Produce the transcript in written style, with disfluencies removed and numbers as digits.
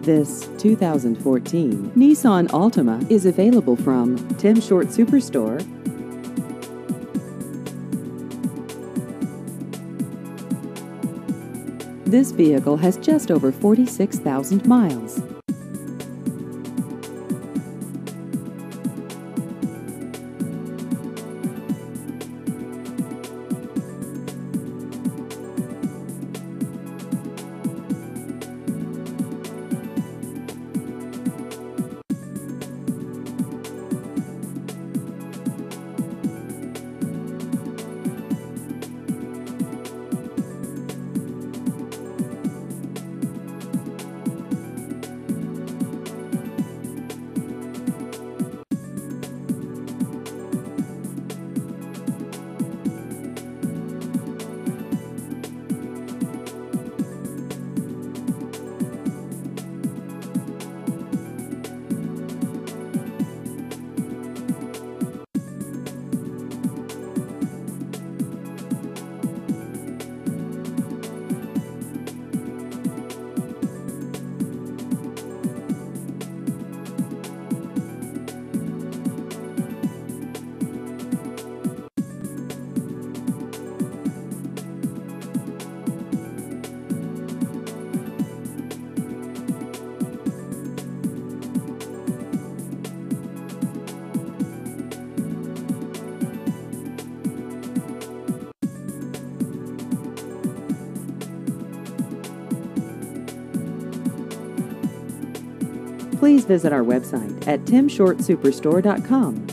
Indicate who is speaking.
Speaker 1: This 2014 Nissan Altima is available from Tim Short Superstore. This vehicle has just over 46,000 miles. Please visit our website at timshortsuperstore.com.